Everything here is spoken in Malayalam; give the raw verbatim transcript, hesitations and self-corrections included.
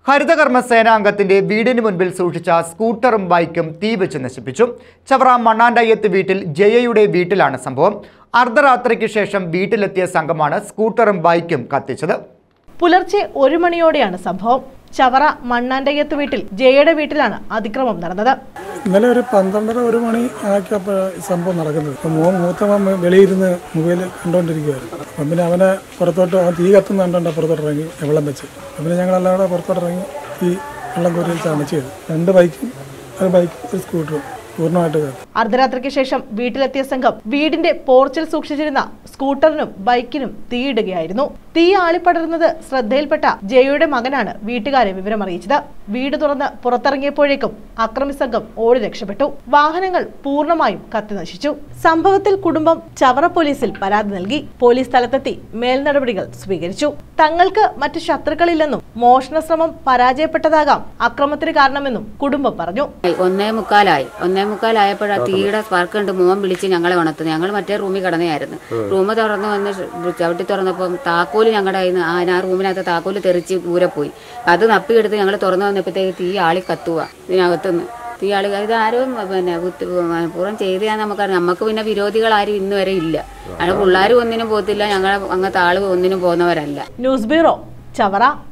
ഹരിതകർമ്മ സേനാംഗത്തിന്റെ വീടിന് മുൻപിൽ സൂക്ഷിച്ച സ്കൂട്ടറും ബൈക്കും തീവച്ച് നശിപ്പിച്ചു. ചവറ മണ്ണാണ്ടയ്യത്ത് വീട്ടിൽ ജയയുടെ വീട്ടിലാണ് സംഭവം. അർദ്ധരാത്രിക്ക് ശേഷം വീട്ടിലെത്തിയ സംഘമാണ് സ്കൂട്ടറും ബൈക്കും കത്തിച്ചത്. പുലർച്ചെ ഒരു മണിയോടെയാണ് സംഭവം. ചവറ മണ്ണാണ്ടയ്യത്ത് വീട്ടിൽ ജയയുടെ വീട്ടിലാണ് അതിക്രമം നടന്നത്. ഇന്നലെ ഒരു പന്ത്രണ്ടര ഒരു മണി ആക്കിയപ്പോൾ സംഭവം നടക്കുന്നത്. മോൻ മൂത്തമ്മ വെളിയിരുന്ന് മൊബൈൽ കണ്ടുകൊണ്ടിരിക്കുകയായിരുന്നു. അപ്പം പിന്നെ അവനെ പുറത്തോട്ട് അവൻ തീ കത്തുന്ന കണ്ടോണ്ട് പുറത്തോട്ട് ഇറങ്ങി വെള്ളം വെച്ച്. അപ്പം പിന്നെ ഞങ്ങളെല്ലാം കൂടെ പുറത്തോട്ട് ഇറങ്ങി ഈ വെള്ളം കോരി വെച്ചാണ് ചെയ്തത്. രണ്ട് ബൈക്കും ഒരു ബൈക്കും ഒരു സ്കൂട്ടറും പൂർണ്ണമായിട്ട് കത്തി. അർദ്ധരാത്രിക്ക് ശേഷം വീട്ടിലെത്തിയ സംഘം വീടിന്റെ പോർച്ചിൽ സൂക്ഷിച്ചിരുന്ന സ്കൂട്ടറിനും ബൈക്കിനും തീയിടുകയായിരുന്നു. തീ ആളിപ്പടരുന്നത് ശ്രദ്ധയിൽപ്പെട്ട ജയയുടെ മകനാണ് വീട്ടുകാരെ വിവരമറിയിച്ചത്. വീട് തുറന്ന് പുറത്തിറങ്ങിയപ്പോഴേക്കും അക്രമി സംഘം ഓടി രക്ഷപ്പെട്ടു. വാഹനങ്ങൾ പൂർണ്ണമായും കത്തി നശിച്ചു. സംഭവത്തിൽ കുടുംബം ചവറ പോലീസിൽ പരാതി നൽകി. പോലീസ് സ്ഥലത്തെത്തി മേൽനടപടികൾ സ്വീകരിച്ചു. തങ്ങൾക്ക് മറ്റ് ശത്രുക്കളില്ലെന്നും മോഷണ ശ്രമം പരാജയപ്പെട്ടതാകാം അക്രമത്തിന് കാരണമെന്നും കുടുംബം പറഞ്ഞു. ഒന്നേ മുക്കാലായി ഒന്നേ മുക്കാലായപ്പോഴാ തീയുടെ സ്പാർക്ക് കണ്ട് മോൻ വിളിച്ച് ഞങ്ങളെ ഉണർത്തുന്നത്. ഞങ്ങൾ മറ്റേ റൂമിൽ കിടന്നതായിരുന്നു. റൂം തുറന്ന് വന്ന് ചവിട്ടി തുറന്നപ്പം താക്കോല് ഞങ്ങളുടെ കയ്യിൽ നിന്ന് ആ റൂമിനകത്ത് താക്കോല് തെറിച്ച് ദൂരെ പോയി. അത് നപ്പിയെടുത്ത് ഞങ്ങൾ തുറന്നു വന്നപ്പോഴത്തേക്ക് തീ ആളി കത്തുക. ഇതിനകത്തുനിന്ന് തീ ആളി ഇതാരും പിന്നെ പൂർവ്വം ചെയ്താന്ന് നമുക്കറിയാം. നമുക്ക് പിന്നെ വിരോധികൾ ആരും ഇന്ന് വരെ ഇല്ല. അങ്ങനെ പിള്ളേരും ഒന്നിനും പോകത്തില്ല. ഞങ്ങൾ അങ്ങനത്തെ ആള് ഒന്നിനും പോകുന്നവരല്ല. News bureau, Chavara.